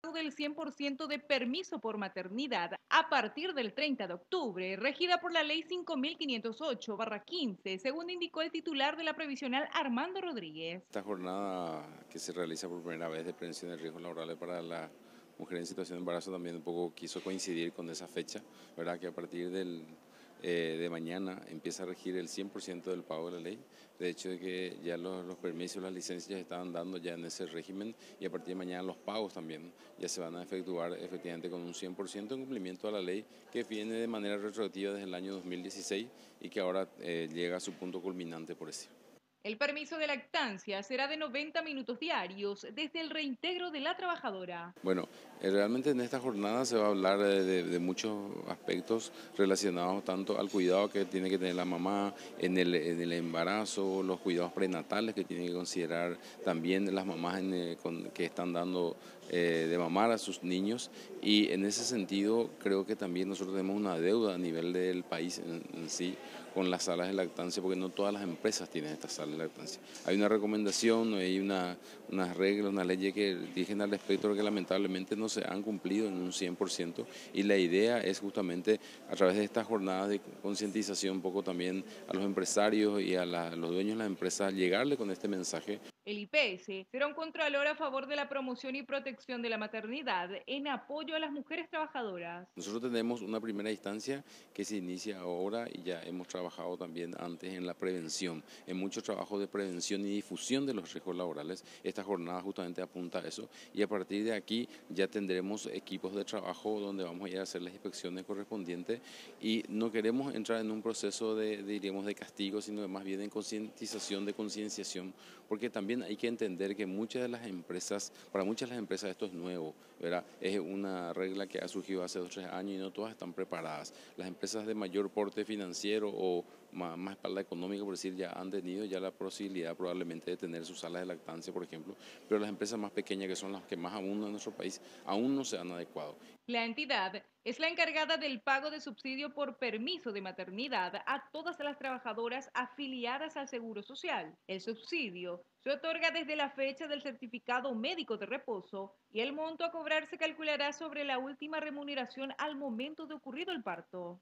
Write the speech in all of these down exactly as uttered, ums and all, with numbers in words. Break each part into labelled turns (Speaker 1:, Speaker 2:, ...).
Speaker 1: del cien por ciento de permiso por maternidad a partir del treinta de octubre, regida por la Ley cinco mil quinientos ocho barra quince, según indicó el titular de la Previsional Armando Rodríguez.
Speaker 2: Esta jornada que se realiza por primera vez de prevención de riesgos laborales para la mujer en situación de embarazo también un poco quiso coincidir con esa fecha, ¿verdad? Que a partir del, eh, de mañana empieza a regir el cien por ciento del pago de la ley. De hecho, de que ya los, los permisos, las licencias ya estaban dando ya en ese régimen y a partir de mañana los pagos también ya se van a efectuar efectivamente con un cien por ciento en cumplimiento a la ley que viene de manera retroactiva desde el año dos mil dieciséis y que ahora eh, llega a su punto culminante por eso.
Speaker 1: El permiso de lactancia será de noventa minutos diarios desde el reintegro de la trabajadora.
Speaker 2: Bueno, eh, realmente en esta jornada se va a hablar de, de, de muchos aspectos relacionados tanto al cuidado que tiene que tener la mamá en el, en el embarazo, los cuidados prenatales que tienen que considerar también las mamás en, eh, con, que están dando eh, de mamar a sus niños, y en ese sentido creo que también nosotros tenemos una deuda a nivel del país en, en sí con las salas de lactancia, porque no todas las empresas tienen estas salas de lactancia. Hay una recomendación, hay una, unas reglas, una ley que dirigen al respecto que lamentablemente no se han cumplido en un cien por ciento, y la idea es justamente a través de estas jornadas de concientización un poco también a los empresarios y a, la, a los dueños de las empresas llegarle con este mensaje.
Speaker 1: El I P S será un contralor a favor de la promoción y protección de la maternidad en apoyo a las mujeres trabajadoras.
Speaker 2: Nosotros tenemos una primera instancia que se inicia ahora y ya hemos trabajado también antes en la prevención, en mucho trabajo de prevención y difusión de los riesgos laborales. Esta jornada justamente apunta a eso, y a partir de aquí ya tendremos equipos de trabajo donde vamos a ir a hacer las inspecciones correspondientes, y no queremos entrar en un proceso de, diríamos, de castigo, sino más bien en concientización, de concienciación, porque también hay que entender que muchas de las empresas, para muchas de las empresas esto es nuevo, ¿verdad? Es una regla que ha surgido hace dos o tres años y no todas están preparadas. Las empresas de mayor porte financiero o más, más espalda económica, por decir, ya han tenido ya la posibilidad probablemente de tener sus salas de lactancia, por ejemplo, pero las empresas más pequeñas, que son las que más abundan en nuestro país, aún no se han adecuado.
Speaker 1: La entidad es la encargada del pago de subsidio por permiso de maternidad a todas las trabajadoras afiliadas al Seguro Social. El subsidio se otorga desde la fecha del certificado médico de reposo y el monto a cobrar se calculará sobre la última remuneración al momento de ocurrido el parto.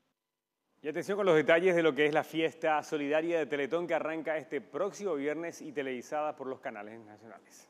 Speaker 3: Y atención con los detalles de lo que es la fiesta solidaria de Teletón que arranca este próximo viernes y televisada por los canales nacionales.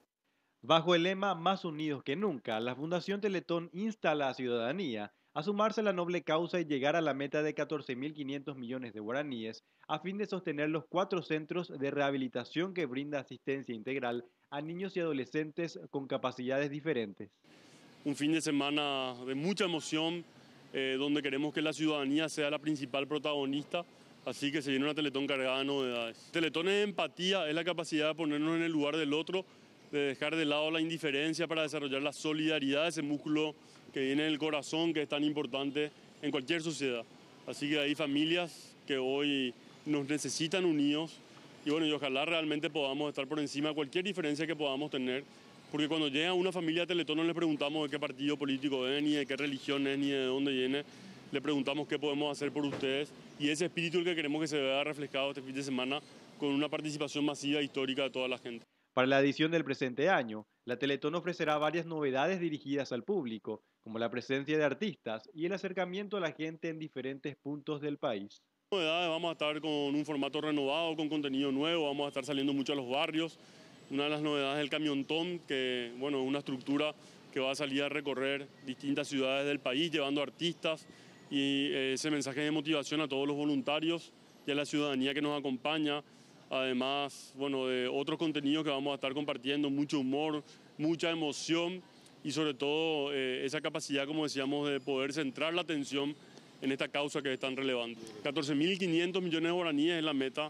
Speaker 4: Bajo el lema Más unidos que nunca, la Fundación Teletón insta a la ciudadanía a sumarse a la noble causa y llegar a la meta de catorce mil quinientos millones de guaraníes a fin de sostener los cuatro centros de rehabilitación que brinda asistencia integral a niños y adolescentes con capacidades diferentes.
Speaker 5: Un fin de semana de mucha emoción, eh, donde queremos que la ciudadanía sea la principal protagonista, así que se viene una Teletón cargada de novedades. Teletón es empatía, es la capacidad de ponernos en el lugar del otro, de dejar de lado la indiferencia para desarrollar la solidaridad, ese músculo que viene del corazón, que es tan importante en cualquier sociedad. Así que hay familias que hoy nos necesitan unidos, y bueno, y ojalá realmente podamos estar por encima de cualquier diferencia que podamos tener, porque cuando llega una familia a Teletón no le preguntamos de qué partido político es, ni de qué religión es, ni de dónde viene, le preguntamos qué podemos hacer por ustedes, y ese espíritu es el que queremos que se vea reflejado este fin de semana con una participación masiva e histórica de toda la gente.
Speaker 4: Para la edición del presente año, la Teletón ofrecerá varias novedades dirigidas al público, como la presencia de artistas y el acercamiento a la gente en diferentes puntos del país.
Speaker 5: Novedades, vamos a estar con un formato renovado, con contenido nuevo, vamos a estar saliendo mucho a los barrios. Una de las novedades es el camiontón, que bueno, es una estructura que va a salir a recorrer distintas ciudades del país, llevando artistas y eh, ese mensaje de motivación a todos los voluntarios y a la ciudadanía que nos acompaña. Además, bueno, de otros contenidos que vamos a estar compartiendo, mucho humor, mucha emoción y sobre todo eh, esa capacidad, como decíamos, de poder centrar la atención en esta causa que es tan relevante. catorce mil quinientos millones de guaraníes es la meta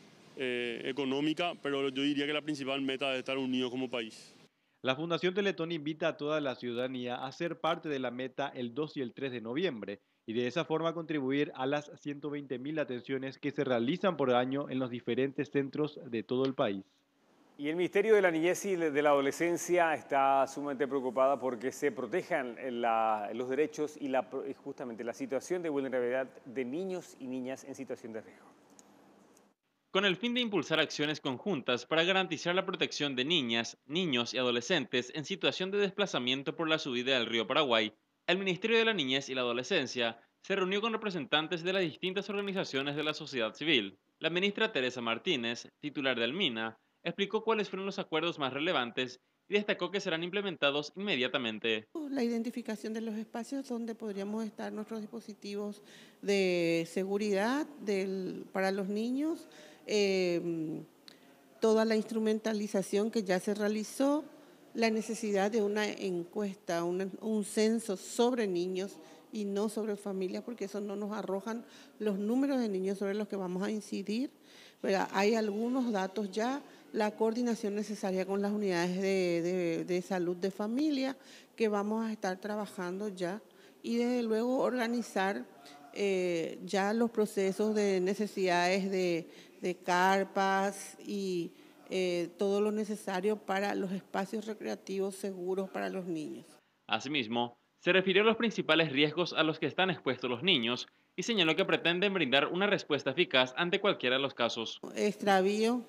Speaker 5: eh, económica, pero yo diría que la principal meta es estar unidos como país.
Speaker 4: La Fundación Teletón invita a toda la ciudadanía a ser parte de la meta el dos y el tres de noviembre y de esa forma contribuir a las ciento veinte mil atenciones que se realizan por año en los diferentes centros de todo el país.
Speaker 3: Y el Ministerio de la Niñez y de la Adolescencia está sumamente preocupada porque se protejan la, los derechos y la, justamente la situación de vulnerabilidad de niños y niñas en situación de riesgo.
Speaker 6: con el fin de impulsar acciones conjuntas para garantizar la protección de niñas, niños y adolescentes en situación de desplazamiento por la subida del río Paraguay. El Ministerio de la Niñez y la Adolescencia se reunió con representantes de las distintas organizaciones de la sociedad civil. La ministra Teresa Martínez, titular del MINA, explicó cuáles fueron los acuerdos más relevantes y destacó que serán implementados inmediatamente.
Speaker 7: La identificación de los espacios donde podríamos estar nuestros dispositivos de seguridad del, para los niños, eh, toda la instrumentalización que ya se realizó, la necesidad de una encuesta, una, un censo sobre niños y no sobre familias, porque eso no nos arrojan los números de niños sobre los que vamos a incidir. ¿Verdad? Hay algunos datos ya, la coordinación necesaria con las unidades de, de, de salud de familia que vamos a estar trabajando ya y desde luego organizar eh, ya los procesos de necesidades de, de carpas y eh, todo lo necesario para los espacios recreativos seguros para los niños.
Speaker 6: Asimismo, se refirió a los principales riesgos a los que están expuestos los niños y señaló que pretenden brindar una respuesta eficaz ante cualquiera de los casos.
Speaker 7: Extravío,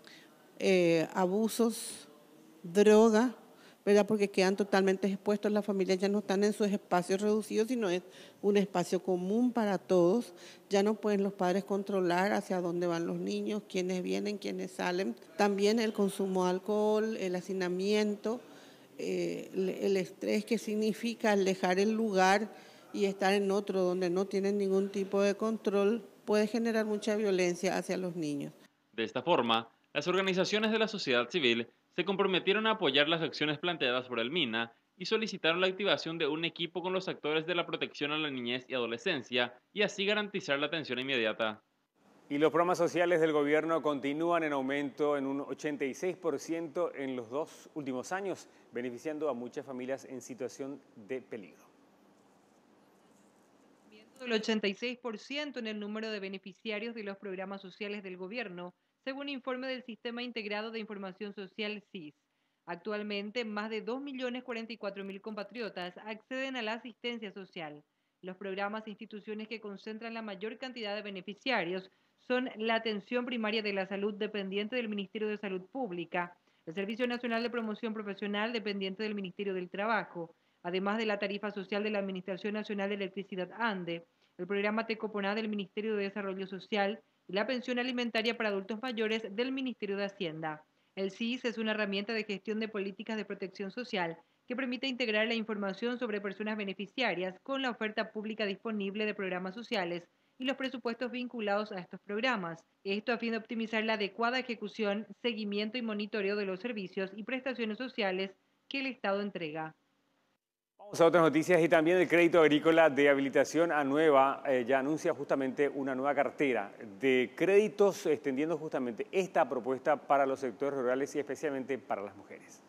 Speaker 7: eh, abusos, droga, ¿verdad? Porque quedan totalmente expuestos, las familias ya no están en sus espacios reducidos, sino es un espacio común para todos. Ya no pueden los padres controlar hacia dónde van los niños, quiénes vienen, quiénes salen. También el consumo de alcohol, el hacinamiento, eh, el, el estrés que significa dejar el lugar y estar en otro donde no tienen ningún tipo de control, puede generar mucha violencia hacia los niños.
Speaker 6: De esta forma, las organizaciones de la sociedad civil se comprometieron a apoyar las acciones planteadas por el MINA y solicitaron la activación de un equipo con los actores de la protección a la niñez y adolescencia y así garantizar la atención inmediata.
Speaker 3: Y los programas sociales del gobierno continúan en aumento en un ochenta y seis por ciento en los dos últimos años, beneficiando a muchas familias en situación de peligro.
Speaker 1: Del ochenta y seis por ciento en el número de beneficiarios de los programas sociales del gobierno, según informe del Sistema Integrado de Información Social S I S. Actualmente, más de dos millones cuarenta y cuatro mil compatriotas acceden a la asistencia social. Los programas e instituciones que concentran la mayor cantidad de beneficiarios son la Atención Primaria de la Salud, dependiente del Ministerio de Salud Pública, el Servicio Nacional de Promoción Profesional, dependiente del Ministerio del Trabajo, además de la tarifa social de la Administración Nacional de Electricidad ANDE, el programa Tecoponá del Ministerio de Desarrollo Social y la pensión alimentaria para adultos mayores del Ministerio de Hacienda. El S I S es una herramienta de gestión de políticas de protección social que permite integrar la información sobre personas beneficiarias con la oferta pública disponible de programas sociales y los presupuestos vinculados a estos programas. Esto a fin de optimizar la adecuada ejecución, seguimiento y monitoreo de los servicios y prestaciones sociales que el Estado entrega.
Speaker 3: Vamos a otras noticias y también el Crédito Agrícola de Habilitación a Nueva eh, ya anuncia justamente una nueva cartera de créditos extendiendo justamente esta propuesta para los sectores rurales y especialmente para las mujeres.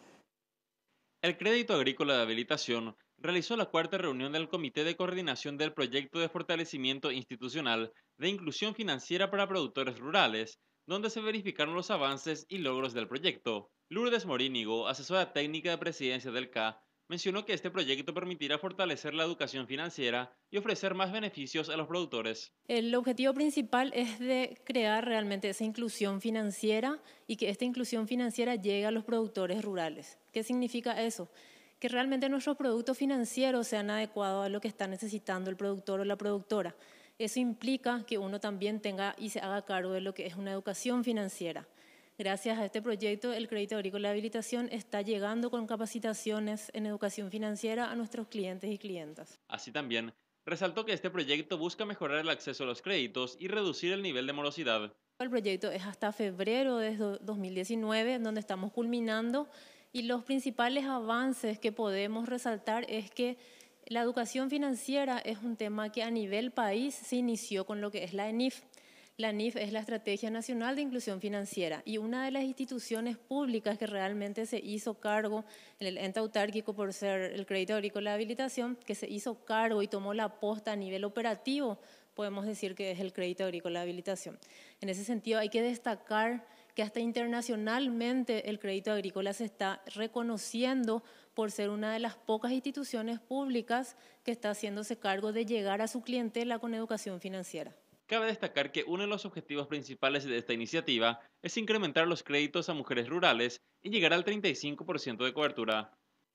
Speaker 6: El Crédito Agrícola de Habilitación realizó la cuarta reunión del Comité de Coordinación del Proyecto de Fortalecimiento Institucional de Inclusión Financiera para Productores Rurales, donde se verificaron los avances y logros del proyecto. Lourdes Morínigo, asesora técnica de presidencia del C A, mencionó que este proyecto permitirá fortalecer la educación financiera y ofrecer más beneficios a los productores.
Speaker 8: El objetivo principal es de crear realmente esa inclusión financiera y que esta inclusión financiera llegue a los productores rurales. ¿Qué significa eso? Que realmente nuestros productos financieros sean adecuados a lo que está necesitando el productor o la productora. Eso implica que uno también tenga y se haga cargo de lo que es una educación financiera. Gracias a este proyecto, el Crédito Agrícola de Habilitación está llegando con capacitaciones en educación financiera a nuestros clientes y clientas.
Speaker 6: Así también, resaltó que este proyecto busca mejorar el acceso a los créditos y reducir el nivel de morosidad.
Speaker 8: El proyecto es hasta febrero de dos mil diecinueve, donde estamos culminando, y los principales avances que podemos resaltar es que la educación financiera es un tema que a nivel país se inició con lo que es la E N I F. La E N I F es la Estrategia Nacional de Inclusión Financiera y una de las instituciones públicas que realmente se hizo cargo, en el ente autárquico por ser el Crédito Agrícola de Habilitación, que se hizo cargo y tomó la posta a nivel operativo, podemos decir que es el Crédito Agrícola de Habilitación. En ese sentido hay que destacar que hasta internacionalmente el crédito agrícola se está reconociendo por ser una de las pocas instituciones públicas que está haciéndose cargo de llegar a su clientela con educación financiera.
Speaker 6: Cabe destacar que uno de los objetivos principales de esta iniciativa es incrementar los créditos a mujeres rurales y llegar al treinta y cinco por ciento de cobertura.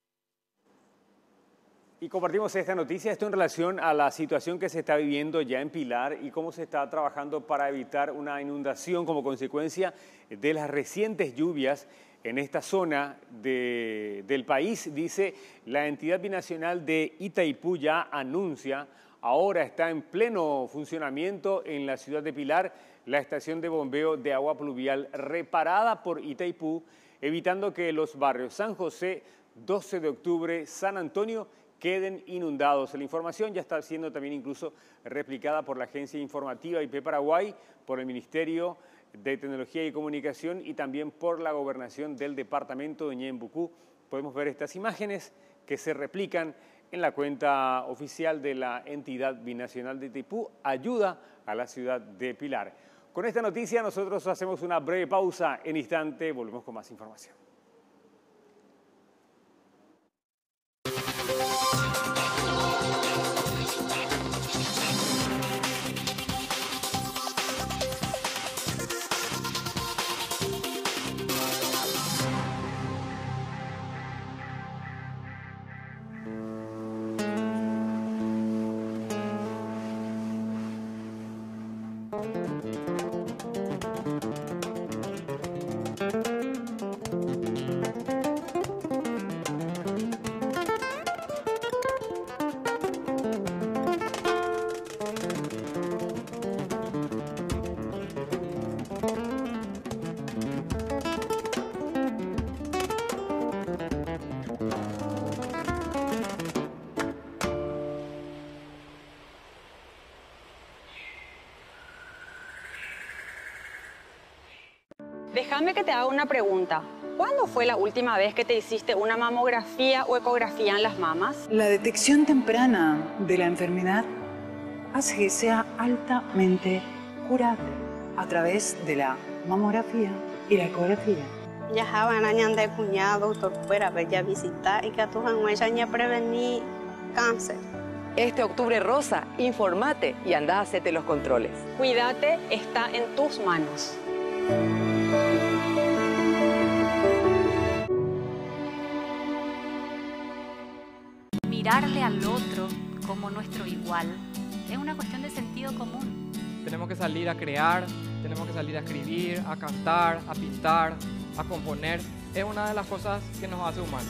Speaker 3: Y compartimos esta noticia, esto en relación a la situación que se está viviendo ya en Pilar y cómo se está trabajando para evitar una inundación como consecuencia de las recientes lluvias en esta zona de, del país. Dice la entidad binacional de Itaipú ya anuncia, ahora está en pleno funcionamiento en la ciudad de Pilar, la estación de bombeo de agua pluvial reparada por Itaipú, evitando que los barrios San José, doce de octubre, San Antonio queden inundados. La información ya está siendo también incluso replicada por la agencia informativa I P Paraguay, por el Ministerio de Tecnología y Comunicación y también por la gobernación del departamento de Ñembucú. Podemos ver estas imágenes que se replican en la cuenta oficial de la entidad binacional de Itaipú, ayuda a la ciudad de Pilar. Con esta noticia nosotros hacemos una breve pausa. En instante volvemos con más información.
Speaker 9: Déjame que te haga una pregunta. ¿Cuándo fue la última vez que te hiciste una mamografía o ecografía en las mamas?
Speaker 10: La detección temprana de la enfermedad hace que sea altamente curable a través de la mamografía y la ecografía.
Speaker 11: Ya van años de cuñado, doctor, fuera a ya visitar y que a tus años ya prevenir cáncer.
Speaker 12: Este octubre rosa, informate y anda a hacerte los controles.
Speaker 9: Cuídate, está en tus manos.
Speaker 13: Mirarle al otro como nuestro igual es una cuestión de sentido común.
Speaker 14: Tenemos que salir a crear, tenemos que salir a escribir, a cantar, a pintar, a componer. Es una de las cosas que nos hace humanos.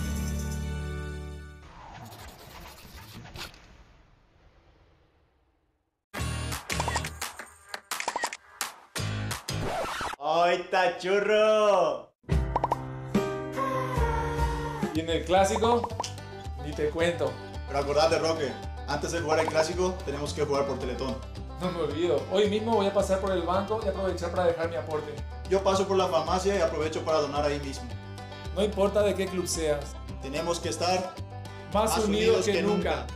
Speaker 15: ¡Ay, está churro!
Speaker 16: Y en el clásico, ni te cuento.
Speaker 17: Pero acordate, Roque, antes de jugar el clásico, tenemos que jugar por Teletón.
Speaker 16: No me olvido. Hoy mismo voy a pasar por el banco y aprovechar para dejar mi aporte.
Speaker 17: Yo paso por la farmacia y aprovecho para donar ahí mismo.
Speaker 16: No importa de qué club seas.
Speaker 17: Tenemos que estar
Speaker 16: más, más unidos, unidos que, que nunca. nunca.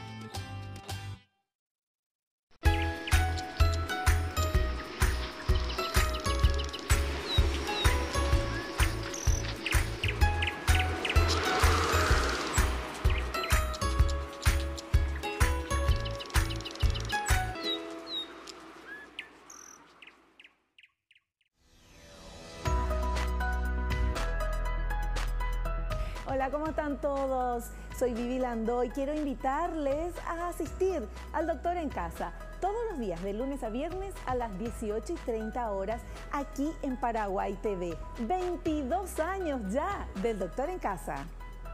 Speaker 18: Hola, ¿cómo están todos? Soy Vivi Landó y quiero invitarles a asistir al Doctor en Casa todos los días, de lunes a viernes a las dieciocho y treinta horas, aquí en Paraguay T V. veintidós años ya del Doctor en Casa.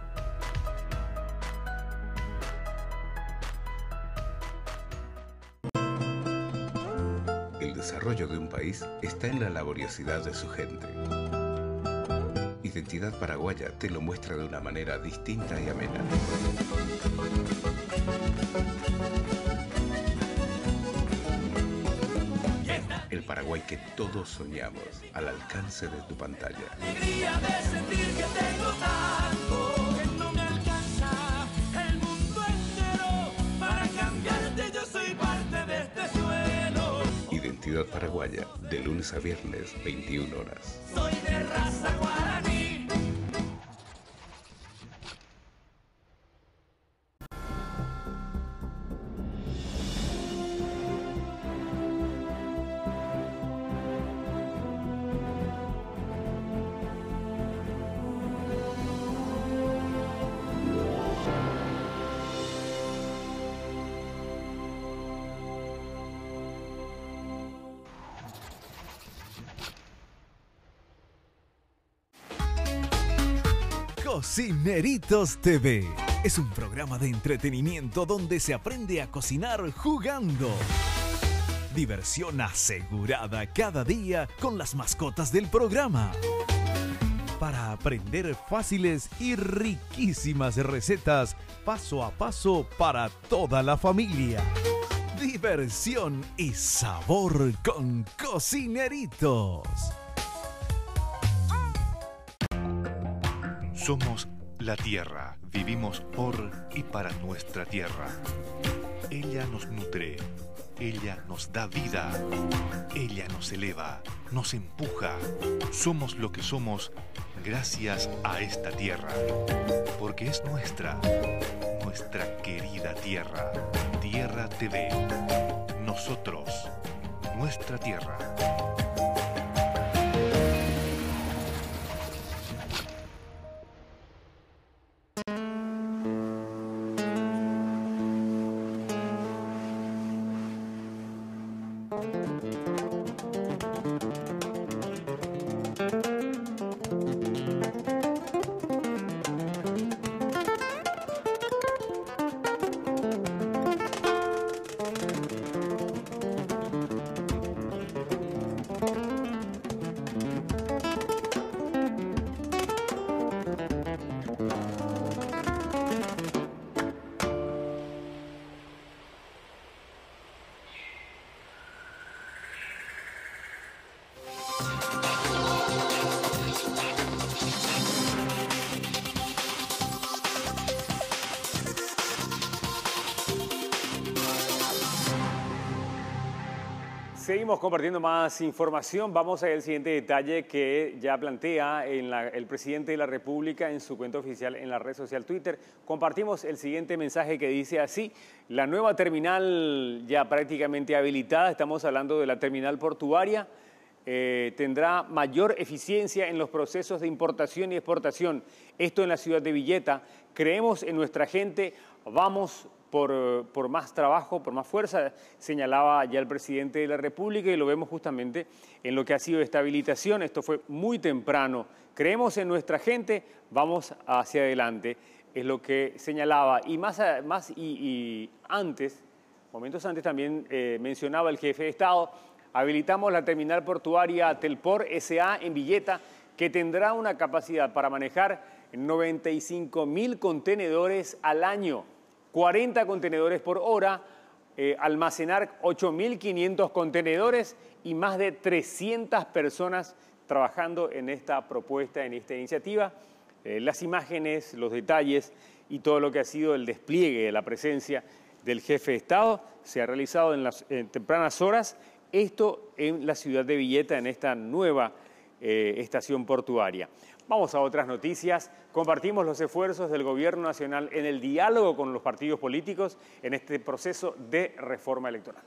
Speaker 19: El desarrollo de un país está en la laboriosidad de su gente. Identidad Paraguaya te lo muestra de una manera distinta y amena. El Paraguay que todos soñamos, al alcance de tu pantalla.
Speaker 20: Alegría de sentir que tengo tanto, que no me alcanza el mundo entero para cambiarte. Yo soy parte de este suelo.
Speaker 19: Identidad Paraguaya, de lunes a viernes, veintiuna horas.
Speaker 20: Soy de raza guaraní.
Speaker 21: Cocineritos T V es un programa de entretenimiento donde se aprende a cocinar jugando. Diversión asegurada cada día con las mascotas del programa. Para aprender fáciles y riquísimas recetas paso a paso para toda la familia. Diversión y sabor con Cocineritos.
Speaker 19: Somos la tierra, vivimos por y para nuestra tierra. Ella nos nutre, ella nos da vida, ella nos eleva, nos empuja. Somos lo que somos gracias a esta tierra, porque es nuestra, nuestra querida tierra. Tierra T V. Nosotros, nuestra tierra.
Speaker 3: Seguimos compartiendo más información. Vamos al siguiente detalle que ya plantea en la, el presidente de la República en su cuenta oficial en la red social Twitter. Compartimos el siguiente mensaje que dice así: la nueva terminal ya prácticamente habilitada, estamos hablando de la terminal portuaria, eh, tendrá mayor eficiencia en los procesos de importación y exportación. Esto en la ciudad de Villeta. Creemos en nuestra gente, vamos Por, por más trabajo, por más fuerza, señalaba ya el presidente de la República, y lo vemos justamente en lo que ha sido esta habilitación. Esto fue muy temprano. Creemos en nuestra gente, vamos hacia adelante, es lo que señalaba. Y más, más y, y antes, momentos antes también eh, mencionaba el jefe de Estado, habilitamos la terminal portuaria Telpor S A en Villeta, que tendrá una capacidad para manejar noventa y cinco mil contenedores al año. cuarenta contenedores por hora, eh, almacenar ocho mil quinientos contenedores y más de trescientas personas trabajando en esta propuesta, en esta iniciativa. Eh, las imágenes, los detalles y todo lo que ha sido el despliegue de la presencia del jefe de Estado se ha realizado en las en tempranas horas, esto en la ciudad de Villeta, en esta nueva eh, estación portuaria. Vamos a otras noticias. Compartimos los esfuerzos del Gobierno Nacional en el diálogo con los partidos políticos en este proceso de reforma electoral.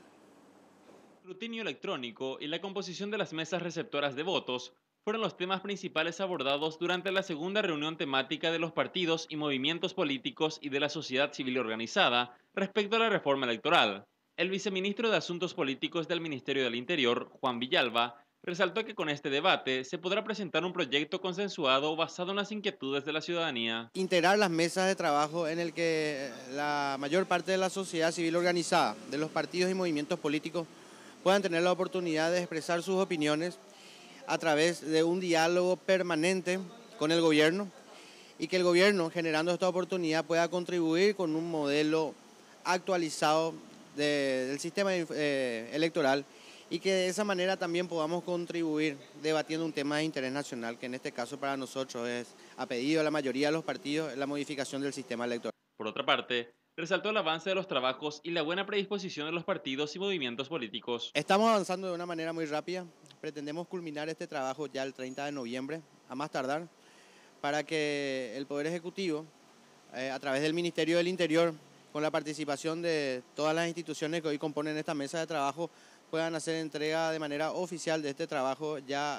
Speaker 6: El escrutinio electrónico y la composición de las mesas receptoras de votos fueron los temas principales abordados durante la segunda reunión temática de los partidos y movimientos políticos y de la sociedad civil organizada respecto a la reforma electoral. El viceministro de Asuntos Políticos del Ministerio del Interior, Juan Villalba, resaltó que con este debate se podrá presentar un proyecto consensuado basado en las inquietudes de la ciudadanía.
Speaker 22: Integrar las mesas de trabajo en el que la mayor parte de la sociedad civil organizada, de los partidos y movimientos políticos, puedan tener la oportunidad de expresar sus opiniones a través de un diálogo permanente con el gobierno, y que el gobierno, generando esta oportunidad, pueda contribuir con un modelo actualizado de, del sistema eh, electoral, y que de esa manera también podamos contribuir debatiendo un tema de interés nacional, que en este caso para nosotros es, a pedido de la mayoría de los partidos, la modificación del sistema electoral.
Speaker 6: Por otra parte, resaltó el avance de los trabajos y la buena predisposición de los partidos y movimientos políticos.
Speaker 22: Estamos avanzando de una manera muy rápida. Pretendemos culminar este trabajo ya el treinta de noviembre, a más tardar, para que el Poder Ejecutivo, eh, a través del Ministerio del Interior, con la participación de todas las instituciones que hoy componen esta mesa de trabajo, puedan hacer entrega de manera oficial de este trabajo ya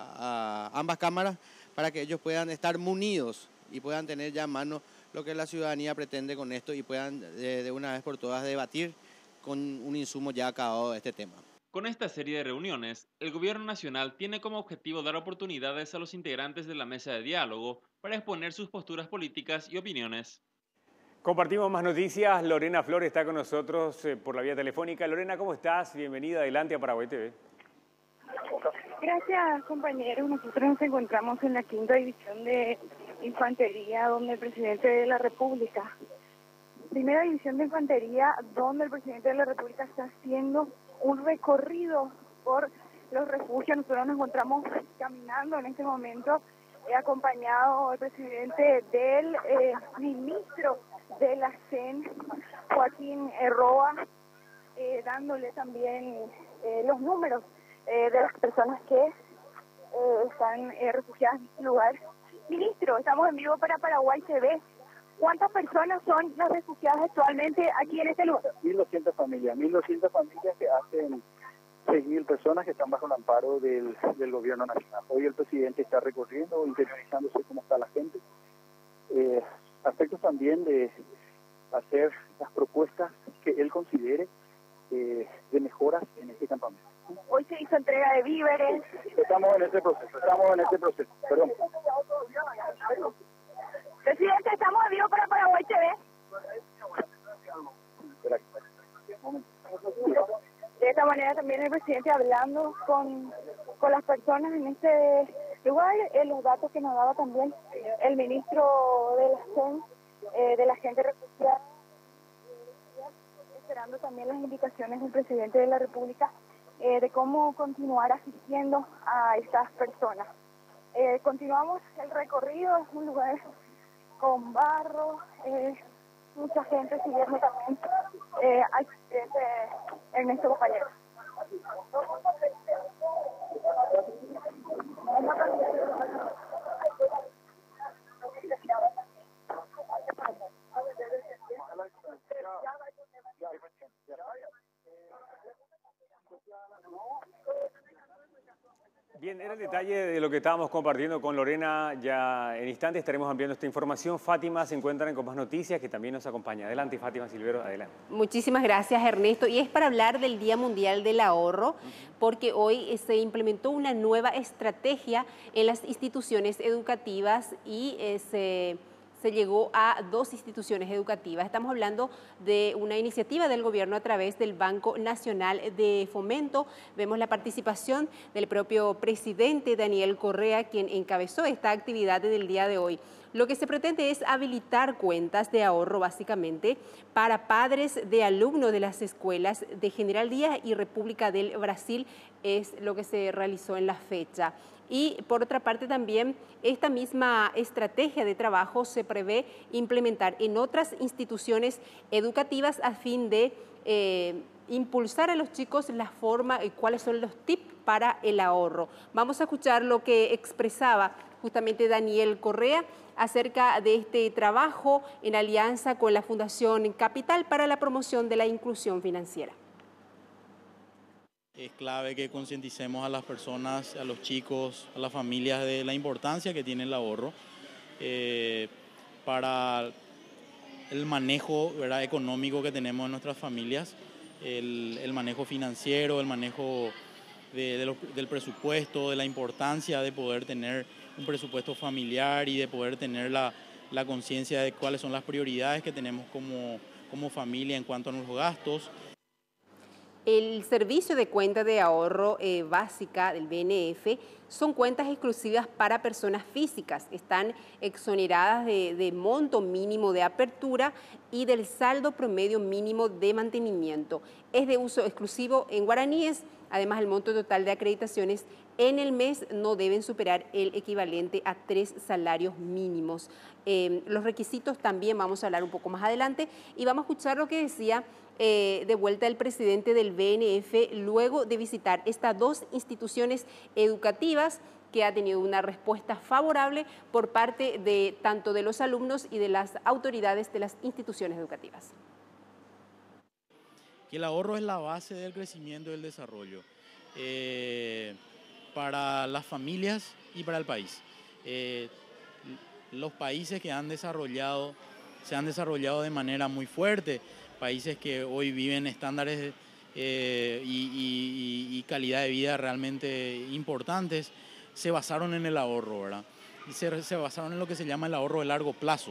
Speaker 22: a, a ambas cámaras, para que ellos puedan estar munidos y puedan tener ya a mano lo que la ciudadanía pretende con esto, y puedan de, de una vez por todas debatir con un insumo ya acabado de este tema.
Speaker 6: Con esta serie de reuniones, el Gobierno Nacional tiene como objetivo dar oportunidades a los integrantes de la mesa de diálogo para exponer sus posturas políticas y opiniones.
Speaker 3: Compartimos más noticias. Lorena Flores está con nosotros eh, por la vía telefónica. Lorena, ¿cómo estás? Bienvenida adelante a Paraguay T V.
Speaker 2: Gracias, compañeros. Nosotros nos encontramos en la quinta división de Infantería, donde el presidente de la República, primera división de Infantería, donde el presidente de la República está haciendo un recorrido por los refugios. Nosotros nos encontramos caminando en este momento, eh, acompañado el presidente del eh, ministro de la C E N, Joaquín Roa, eh, dándole también eh, los números eh, de las personas que eh, están eh, refugiadas en este lugar. Ministro, estamos en vivo para Paraguay T V. ¿Cuántas personas son las refugiadas actualmente aquí en este lugar?
Speaker 5: mil doscientas familias, mil doscientas familias que hacen seis mil personas que están bajo el amparo del, del gobierno nacional. Hoy el presidente está recorriendo, interiorizándose cómo está la gente. Eh, aspectos también de hacer las propuestas que él considere eh, de mejoras en este campamento.
Speaker 2: Hoy se hizo entrega de víveres.
Speaker 5: Estamos en este proceso, estamos en este proceso, perdón.
Speaker 2: Presidente, estamos en vivo para Paraguay T V. De esta manera también el presidente hablando con, con las personas en este lugar, eh, los datos que nos daba también el ministro de la C E N, eh, de la gente refugiada, esperando también las indicaciones del presidente de la República eh, de cómo continuar asistiendo a estas personas. Eh, continuamos el recorrido, es un lugar con barro, eh, mucha gente siguiendo también eh, al presidente Ernesto Compañero.
Speaker 3: Bien, era el detalle de lo que estábamos compartiendo con Lorena. Ya en instantes estaremos ampliando esta información. Fátima se encuentran con más noticias que también nos acompaña. Adelante, Fátima Silvero, adelante.
Speaker 23: Muchísimas gracias, Ernesto. Y es para hablar del Día Mundial del Ahorro, porque hoy se implementó una nueva estrategia en las instituciones educativas y eh, se... se llegó a dos instituciones educativas. Estamos hablando de una iniciativa del gobierno a través del Banco Nacional de Fomento. Vemos la participación del propio presidente Daniel Correa, quien encabezó esta actividad del día de hoy. Lo que se pretende es habilitar cuentas de ahorro, básicamente, para padres de alumnos de las escuelas de General Díaz y República del Brasil, es lo que se realizó en la fecha. Y por otra parte también esta misma estrategia de trabajo se prevé implementar en otras instituciones educativas a fin de eh, impulsar a los chicos la forma y cuáles son los tips para el ahorro. Vamos a escuchar lo que expresaba justamente Daniel Correa acerca de este trabajo en alianza con la Fundación Capital para la promoción de la inclusión financiera.
Speaker 24: Es clave que concienticemos a las personas, a los chicos, a las familias de la importancia que tiene el ahorro eh, para el manejo, ¿verdad?, económico que tenemos en nuestras familias, el, el manejo financiero, el manejo de, de los, del presupuesto, de la importancia de poder tener un presupuesto familiar y de poder tener la, la conciencia de cuáles son las prioridades que tenemos como, como familia en cuanto a nuestros gastos.
Speaker 23: El servicio de cuenta de ahorro eh, básica del B N F son cuentas exclusivas para personas físicas. Están exoneradas de, de monto mínimo de apertura y del saldo promedio mínimo de mantenimiento. Es de uso exclusivo en guaraníes. Además, el monto total de acreditaciones en el mes no deben superar el equivalente a tres salarios mínimos. Eh, los requisitos también vamos a hablar un poco más adelante y vamos a escuchar lo que decía eh, de vuelta el presidente del B N F luego de visitar estas dos instituciones educativas que ha tenido una respuesta favorable por parte de tanto de los alumnos y de las autoridades de las instituciones educativas.
Speaker 24: Que el ahorro es la base del crecimiento y del desarrollo eh, para las familias y para el país. Eh, los países que han desarrollado, se han desarrollado de manera muy fuerte, países que hoy viven estándares eh, y, y, y calidad de vida realmente importantes, se basaron en el ahorro, ¿verdad? Y se, se basaron en lo que se llama el ahorro de largo plazo.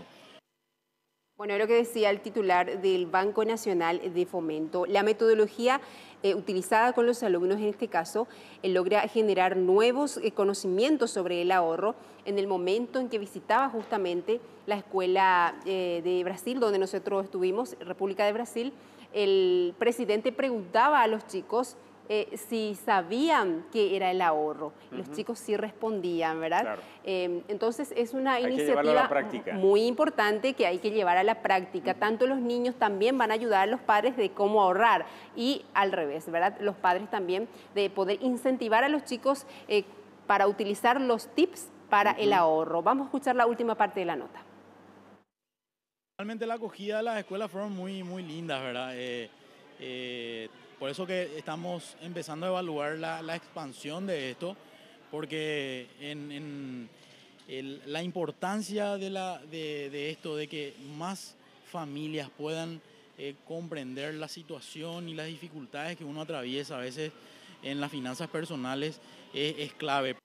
Speaker 23: Bueno, es lo que decía el titular del Banco Nacional de Fomento. La metodología eh, utilizada con los alumnos en este caso eh, logra generar nuevos eh, conocimientos sobre el ahorro. En el momento en que visitaba justamente la escuela eh, de Brasil, donde nosotros estuvimos, República de Brasil, el presidente preguntaba a los chicos Eh, si sabían qué era el ahorro. Uh-huh. Los chicos sí respondían, ¿verdad? Claro. Eh, entonces es una hay iniciativa muy importante que hay que llevar a la práctica. Uh-huh. Tanto los niños también van a ayudar a los padres de cómo ahorrar y al revés, ¿verdad? Los padres también de poder incentivar a los chicos eh, para utilizar los tips para uh-huh. el ahorro. Vamos a escuchar la última parte de la nota.
Speaker 24: Realmente la acogida de las escuelas fueron muy, muy lindas, ¿verdad? Eh, eh, Por eso que estamos empezando a evaluar la, la expansión de esto, porque en, en el, la importancia de, la, de, de esto, de que más familias puedan eh, comprender la situación y las dificultades que uno atraviesa a veces en las finanzas personales, es, es clave.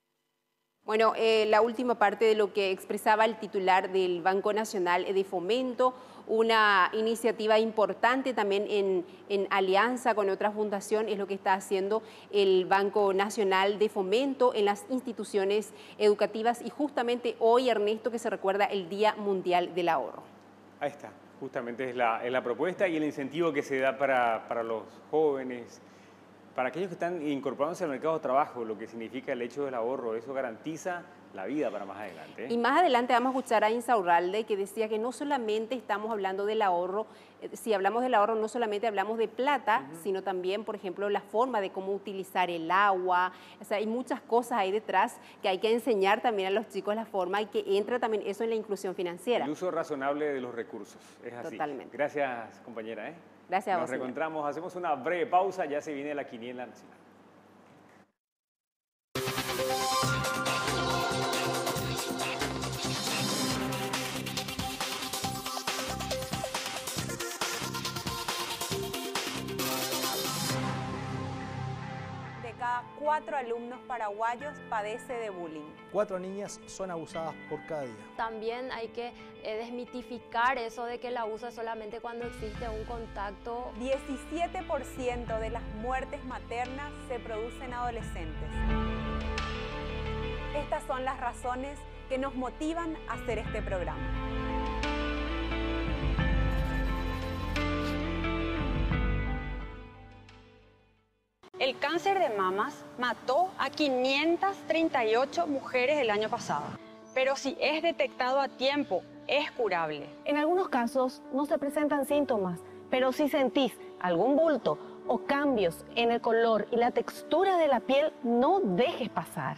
Speaker 23: Bueno, eh, la última parte de lo que expresaba el titular del Banco Nacional de Fomento, una iniciativa importante también en, en alianza con otra fundación, es lo que está haciendo el Banco Nacional de Fomento en las instituciones educativas y justamente hoy, Ernesto, que se recuerda el Día Mundial del Ahorro.
Speaker 3: Ahí está, justamente es la, es la propuesta y el incentivo que se da para, para los jóvenes, para aquellos que están incorporándose al mercado de trabajo, lo que significa el hecho del ahorro, eso garantiza la vida para más adelante. ¿eh?
Speaker 23: Y más adelante vamos a escuchar a Insaurralde, que decía que no solamente estamos hablando del ahorro, eh, si hablamos del ahorro no solamente hablamos de plata, uh-huh. sino también, por ejemplo, la forma de cómo utilizar el agua. O sea, hay muchas cosas ahí detrás que hay que enseñar también a los chicos la forma y que entra también eso en la inclusión financiera.
Speaker 3: El uso razonable de los recursos, es así.
Speaker 23: Totalmente.
Speaker 3: Gracias, compañera. ¿eh?
Speaker 23: Gracias a vos.
Speaker 3: Nos reencontramos, hacemos una breve pausa, ya se viene la quiniela nacional.
Speaker 1: Cada cuatro alumnos paraguayos padece de bullying.
Speaker 4: Cuatro niñas son abusadas por cada día.
Speaker 7: También hay que eh, desmitificar eso de que el abuso es solamente cuando existe un contacto.
Speaker 1: diecisiete por ciento de las muertes maternas se producen en adolescentes. Estas son las razones que nos motivan a hacer este programa.
Speaker 9: El cáncer de mamas mató a quinientas treinta y ocho mujeres el año pasado, pero si es detectado a tiempo, es curable.
Speaker 8: En algunos casos no se presentan síntomas, pero si sentís algún bulto o cambios en el color y la textura de la piel, no dejes pasar.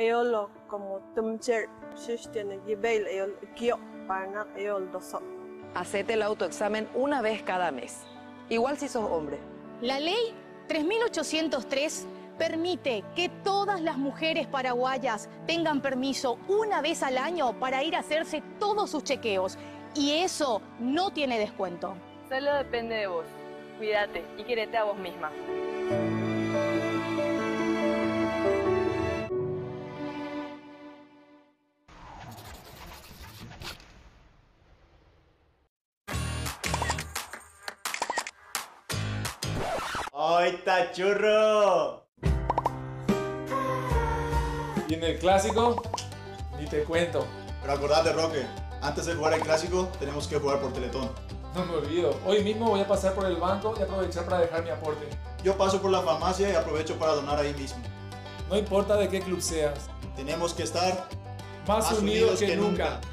Speaker 12: Hacete el autoexamen una vez cada mes, igual si sos hombre.
Speaker 25: La ley tres mil ochocientos tres permite que todas las mujeres paraguayas tengan permiso una vez al año para ir a hacerse todos sus chequeos. Y eso no tiene descuento.
Speaker 26: Solo depende de vos. Cuídate y quérete a vos misma.
Speaker 15: ¡Ay, está churro!
Speaker 16: Y en el clásico, ni te cuento.
Speaker 17: Pero acordate, Roque, antes de jugar el clásico, tenemos que jugar por Teletón.
Speaker 16: No me olvido. Hoy mismo voy a pasar por el banco y aprovechar para dejar mi aporte.
Speaker 17: Yo paso por la farmacia y aprovecho para donar ahí mismo.
Speaker 16: No importa de qué club seas.
Speaker 17: Tenemos que estar
Speaker 16: más, más unidos, unidos que, que nunca. nunca.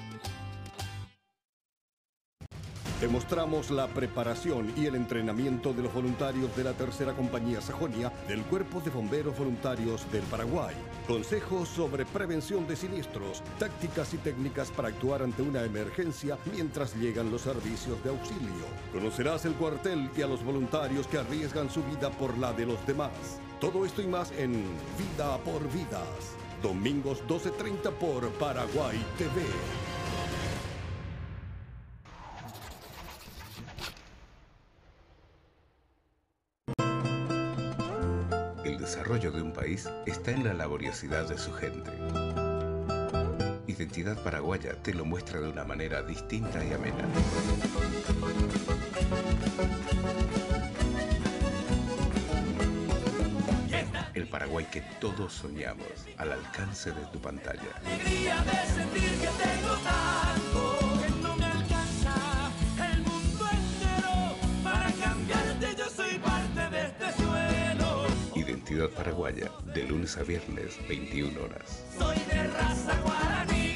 Speaker 27: Te mostramos la preparación y el entrenamiento de los voluntarios de la Tercera Compañía Sajonia del Cuerpo de Bomberos Voluntarios del Paraguay. Consejos sobre prevención de siniestros, tácticas y técnicas para actuar ante una emergencia mientras llegan los servicios de auxilio. Conocerás el cuartel y a los voluntarios que arriesgan su vida por la de los demás. Todo esto y más en Vida por Vidas. Domingos doce treinta por Paraguay T V.
Speaker 10: desarrollo de un país está en la laboriosidad de su gente. Identidad Paraguaya te lo muestra de una manera distinta y amena. El Paraguay que todos soñamos, al alcance de tu pantalla.
Speaker 11: Alegría de sentir que tengo tanto, que no me alcanza el mundo entero. Para cambiarte yo soy parte de este suelo.
Speaker 10: Identidad Paraguaya, de lunes a viernes, veintiuna horas.
Speaker 11: Soy de raza guaraní.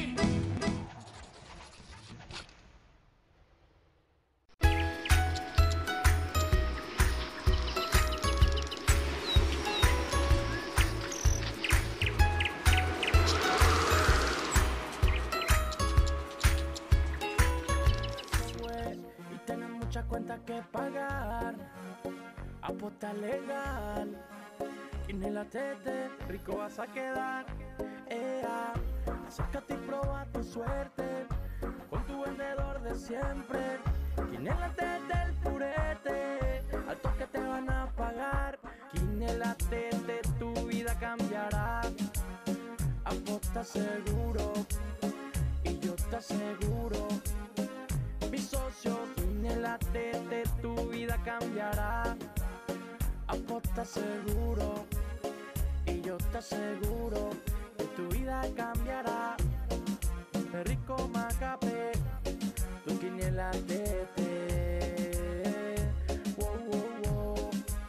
Speaker 11: Que pagar, apuesta legal, Quinela Tete, rico vas a quedar, ea, acércate y proba tu suerte, con tu vendedor de siempre, Quinela Tete el purete, al toque te van a pagar, Quinela Tete tu vida cambiará, apuesta seguro, y yo te aseguro, mi socio Quinela Tete tu vida cambiará, apuesta seguro, y yo te aseguro que tu vida cambiará, de rico Macapé, tu Quinela Tete, wow, wow, wow,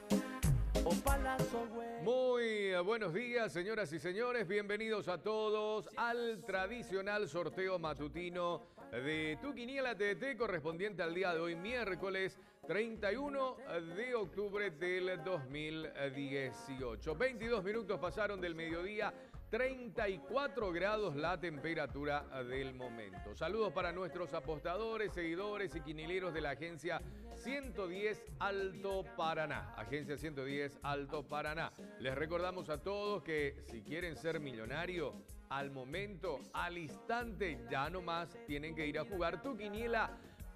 Speaker 11: o Palazzo, güey.
Speaker 13: Muy buenos días, señoras y señores, bienvenidos a todos al tradicional sorteo matutino de Tu Quiniela T T correspondiente al día de hoy, miércoles treinta y uno de octubre del dos mil dieciocho. veintidós minutos pasaron del mediodía, treinta y cuatro grados la temperatura del momento. Saludos para nuestros apostadores, seguidores y quinileros de la agencia ciento diez Alto Paraná. Agencia ciento diez Alto Paraná. Les recordamos a todos que si quieren ser millonario, al momento, al instante, ya nomás tienen que ir a jugar Tu Quiniela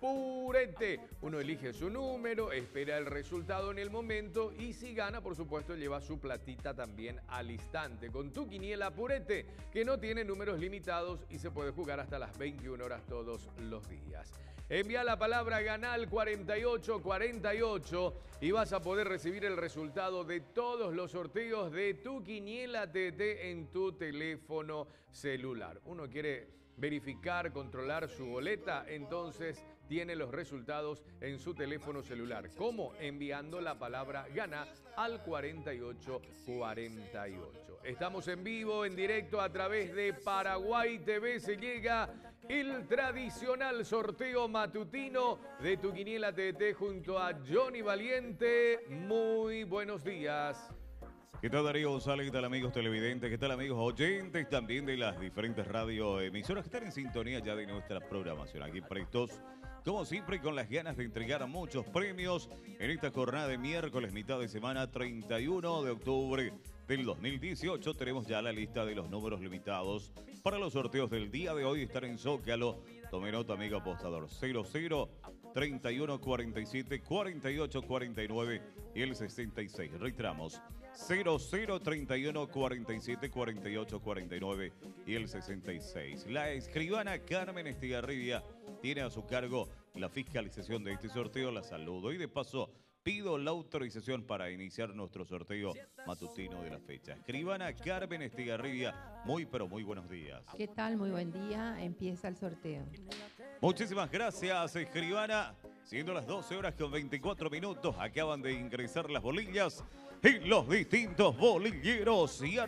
Speaker 13: Purete. Uno elige su número, espera el resultado en el momento y si gana, por supuesto, lleva su platita también al instante. Con Tu Quiniela Purete, que no tiene números limitados y se puede jugar hasta las veintiuna horas todos los días. Envía la palabra GANA al cuarenta y ocho cuarenta y ocho y vas a poder recibir el resultado de todos los sorteos de Tu Quiniela T T en tu teléfono celular. Uno quiere verificar, controlar su boleta, entonces tiene los resultados en su teléfono celular. ¿Cómo? Enviando la palabra GANA al cuarenta y ocho cuarenta y ocho. Estamos en vivo, en directo a través de Paraguay T V. Se llega el tradicional sorteo matutino de Tu Quiniela T T junto a Johnny Valiente. Muy buenos días.
Speaker 14: ¿Qué tal, Darío González? ¿Qué tal, amigos televidentes? ¿Qué tal, amigos oyentes también de las diferentes radioemisoras que están en sintonía ya de nuestra programación? Aquí prestos, como siempre, con las ganas de entregar muchos premios en esta jornada de miércoles, mitad de semana, treinta y uno de octubre del dos mil dieciocho. Tenemos ya la lista de los números limitados para los sorteos del día de hoy. Están en Zócalo. Tome nota, amigo apostador. cero cero treinta y uno cuarenta y siete cuarenta y ocho cuarenta y nueve y el sesenta y seis. Reiteramos. cero cero treinta y uno cuarenta y siete cuarenta y ocho cuarenta y nueve y el sesenta y seis. La escribana Carmen Estigarribia tiene a su cargo la fiscalización de este sorteo. La saludo y de paso pido la autorización para iniciar nuestro sorteo matutino de la fecha. Escribana Carmen Estigarribia, muy pero muy buenos días.
Speaker 18: ¿Qué tal? Muy buen día. Empieza el sorteo.
Speaker 14: Muchísimas gracias, escribana. Siendo las doce horas con veinticuatro minutos, acaban de ingresar las bolillas en los distintos bolilleros y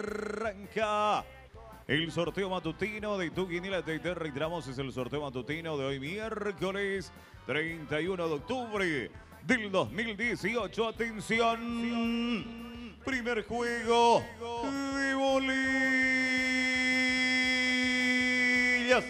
Speaker 14: arranca el sorteo matutino de Tu Quiniela T T. Reiteramos, es el sorteo matutino de hoy miércoles treinta y uno de octubre del dos mil dieciocho. Atención, primer juego de bolillas.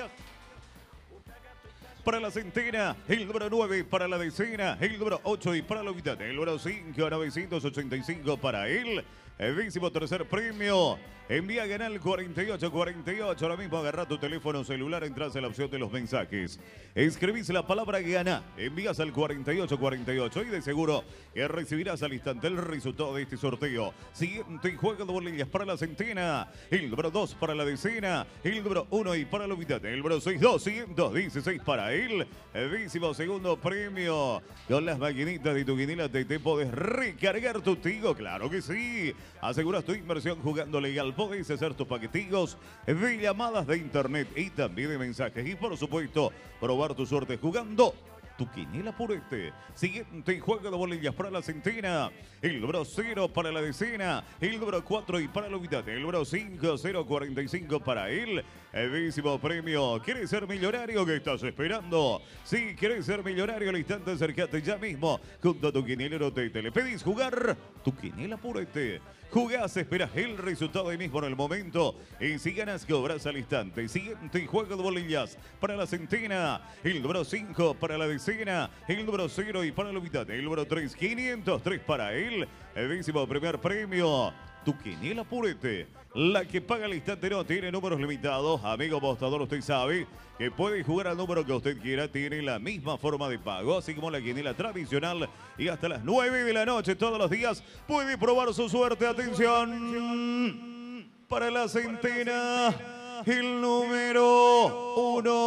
Speaker 14: Para la centena, el número nueve, para la decena, el número ocho y para la mitad, el número cinco, novecientos ochenta y cinco para él. El décimo tercer premio. Envía a ganar el cuarenta y ocho cuarenta y ocho. Ahora mismo agarra tu teléfono celular, entras en la opción de los mensajes. Escribís la palabra gana. Envías al cuarenta y ocho cuarenta y ocho y de seguro que recibirás al instante el resultado de este sorteo. Siguiente juego de bolillas para la centena. El número dos para la decena. El número uno y para la mitad. El número seis, doscientos dieciséis para él. El décimo segundo premio. Con las maquinitas de tu quiniela te, te podés recargar tu tigo. Claro que sí. Aseguras tu inversión jugando legal. Podéis hacer tus paquetigos de llamadas de internet y también de mensajes. Y por supuesto, probar tu suerte jugando tu quiniela purete. Siguiente juego de bolillas para la centena. El número cero para la decena. El número cuatro y para la mitad. El número cinco, cero cuarenta y cinco para él. El décimo premio. ¿Quieres ser millonario? ¿Qué estás esperando? Si quieres ser millonario al instante, acércate ya mismo junto a tu quinielero Tete. Le pedís jugar tu quiniela purete. Jugás, esperas el resultado ahí mismo en el momento. Y si ganas, cobras al instante. Siguiente juego de bolillas para la centena. El número cinco para la decena. El número cero y para la mitad. El número tres, quinientos tres para él. El décimo primer premio. Tu quiniela purete. La que paga al instante no tiene números limitados. Amigo apostador, usted sabe que puede jugar al número que usted quiera. Tiene la misma forma de pago, así como la quiniela tradicional. Y hasta las nueve de la noche todos los días puede probar su suerte. Atención. Para la centena, el número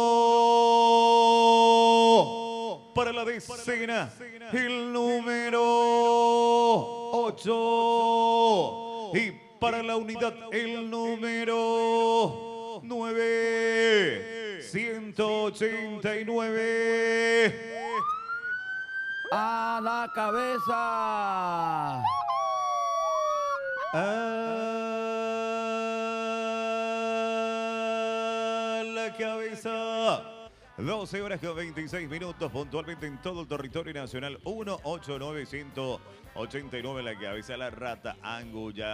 Speaker 14: uno. Para la decena, el número ocho. Y para la unidad, el número nueve. ciento ochenta y nueve.
Speaker 2: A la cabeza.
Speaker 14: A la cabeza. doce horas con veintiséis minutos puntualmente en todo el territorio nacional. uno ocho nueve uno ocho nueve la cabeza, la rata Angulla.